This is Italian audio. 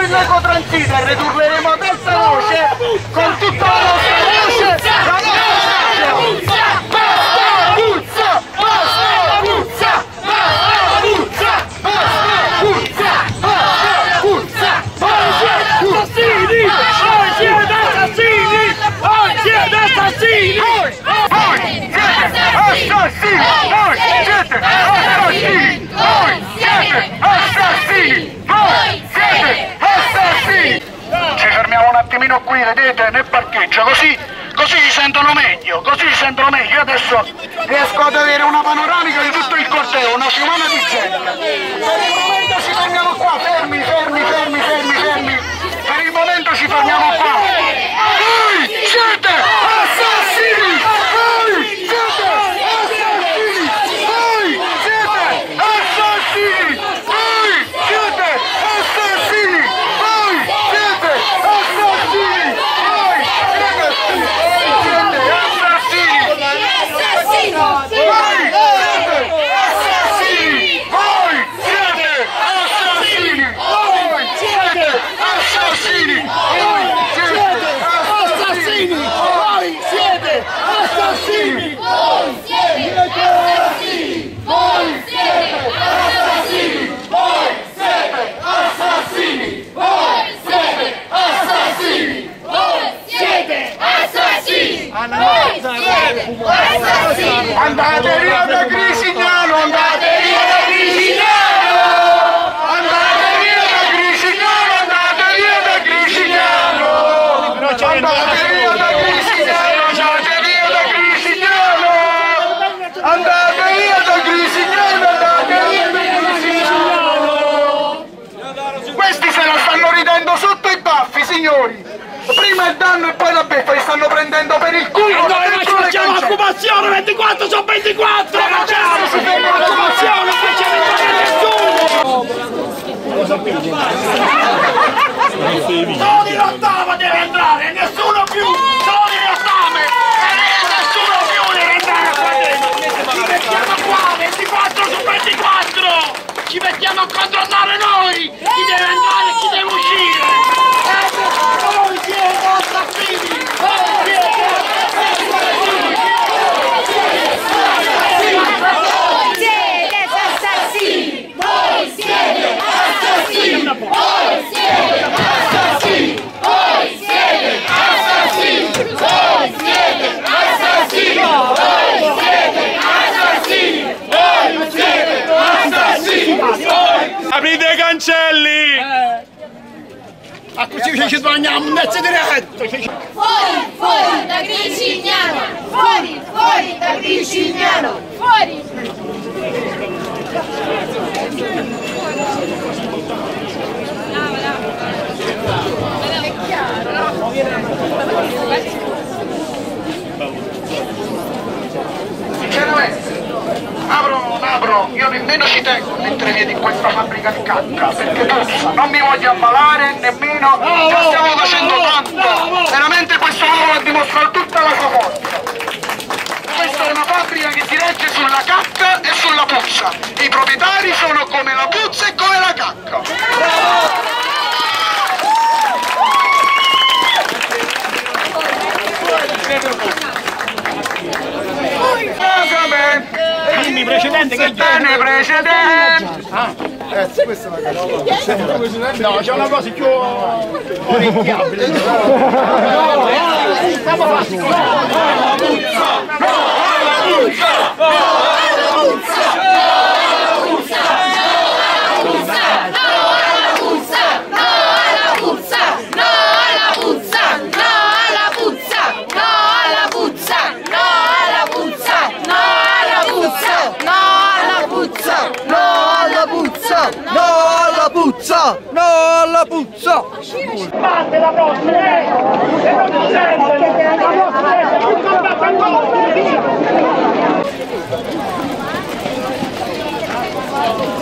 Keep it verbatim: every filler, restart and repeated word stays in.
per l'ecotransito e ridurremo ad alta voce con tutta la nostra voce la nostra puzza, basta puzza, basta puzza, basta puzza, basta puzza, basta puzza, voi siete assassini, voi siete assassini, voi siete assassini, voi siete assassini, voi siete assassini, voi siete assassini. Ci fermiamo un attimino qui, vedete, nel parcheggio, così, così si sentono meglio, così si sentono meglio. Io adesso riesco ad avere una panoramica di tutto il corteo, una fiumana di gente. Per il momento ci fermiamo qua, fermi, fermi, fermi, fermi, fermi. Per il momento ci fermiamo qua. Voi siete assassini! Voi siete assassini! Voi siete assassini! Voi siete assassini! Voi siete assassini! Voi siete assassini! Assassini! Voi siete assassini! Voi siete assassini! Voi siete assassini! Voi siete assassini! Voi siete assassini! Voi siete assassini! Voi siete assassini! Voi siete assassini! Voi siete assassini! Voi siete assassini! Voi siete assassini! Andate via da Grisignano! Andate via da Grisignano! Andate via da Grisignano! Andate via da Grisignano! Andate via da Grisignano! Andate via da Grisignano! Andate via da Grisignano! Andate via da Grisignano! Questi se la stanno ridendo sotto i baffi, signori! Prima il danno e poi la beffa, li stanno prendendo per il culo! Noi ma ci facciamo l'occupazione, ventiquattro su ventiquattro! Facciamo! Si ferma L'occupazione, non facciamo entrare nessuno! Solo di Rottama deve entrare, nessuno più! Solo di Rottama! Nessuno più deve entrare qua dentro! Ci mettiamo qua, ventiquattro su ventiquattro! Ci mettiamo a controllare noi! Chi deve entrare e chi deve uscire! Voi siete assassini! Voi siete assassini! Voi siete assassini! Voi siete assassini! Voi siete assassini! Voi siete assassini! Voi siete assassini! Voi siete assassini! Aprite i cancelli! A così ci sbagliamo un mezzo diretto! Fuori, fuori da Grisignano! Fuori, fuori da Grisignano! Fuori! Sinceramente, apro o non apro, io nemmeno ci tengo a mettere via di questa fabbrica di cacca, perché puzza, non mi voglio ammalare nemmeno, già stiamo facendo tanto, veramente questo lavoro ha dimostrato tutta la sua forza. Questa è una fabbrica che si regge sulla cacca e sulla puzza, i proprietari sono come la puzza e come la cacca. Dimmi precedente che Bene precedente! Ah, eh, questa è una cosa. no, c'è una cosa più orecchiabile. No alla puzza! No alla puzza! No alla puzza! No alla puzza! Parte la prossima! E non ci sente! La prossima è più combatto ancora!